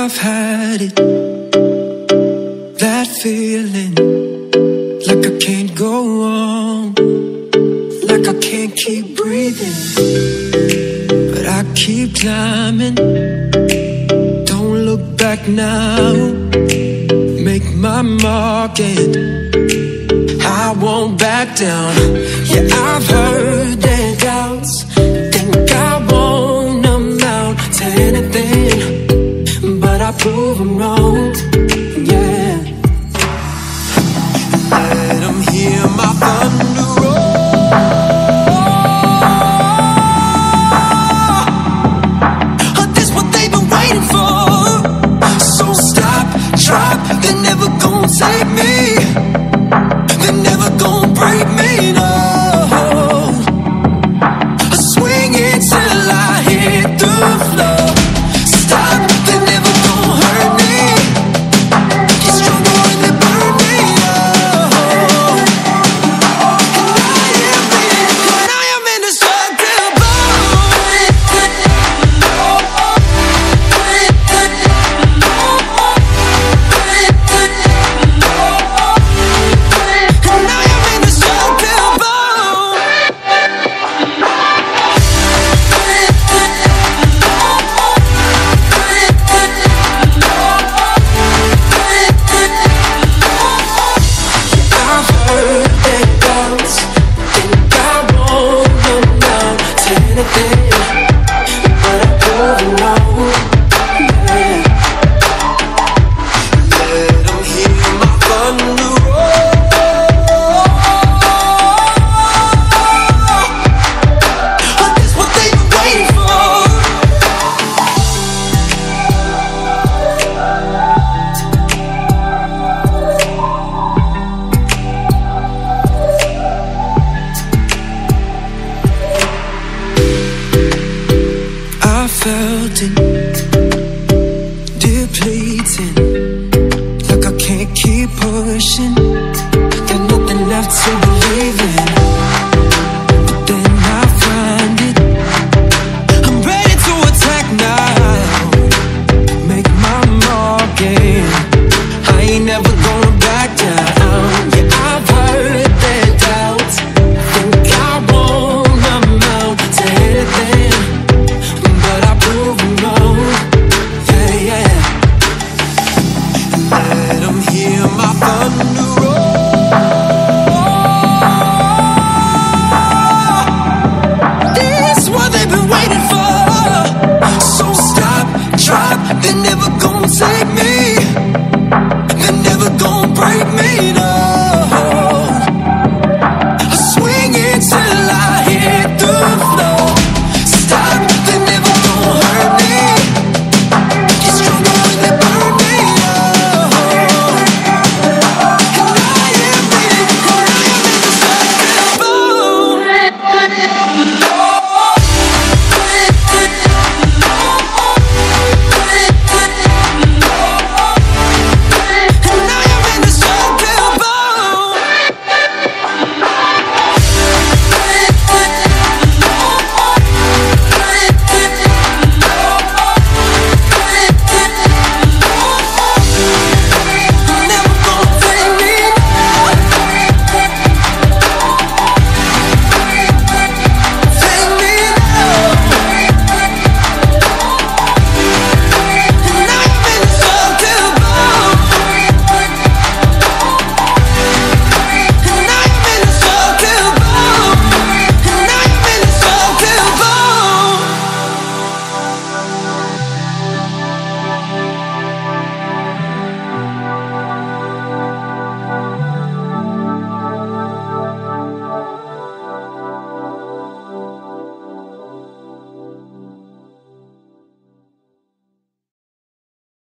I've had it, that feeling, like I can't go on, like I can't keep breathing, but I keep climbing. Don't look back now, make my mark and I won't back down. Yeah, I've heard their doubts, think I won't amount to anything, but I prove them wrong. Yeah, let them hear my thunder roll. This what they've been waiting for. So stop, drop, they're never gonna take me, they're never gonna break me, no. I swing it till I hit the floor. Stop, they're never gonna hurt me. Get stronger when they burn me, oh. And I am indestructible. Felt it, depleting, like I can't keep pushing. Got nothing left to believe in.